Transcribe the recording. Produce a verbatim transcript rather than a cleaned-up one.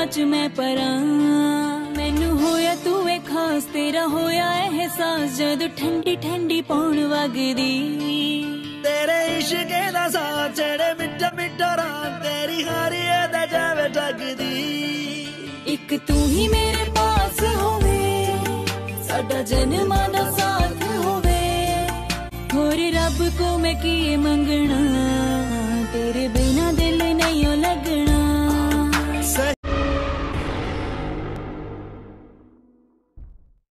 च मैं परां मैनू होया तू ए खास तेरा होया एहसास जदों ठंडी ठंडी पौन वगदी तेरे इश्के दा साथ चढ़े मिठा मिठा रात तेरी हारी दा जावे टकदी एक तू ही मेरे पास होवे साडा जन्मां दा साथ होवे होर रब को मैं की मंगना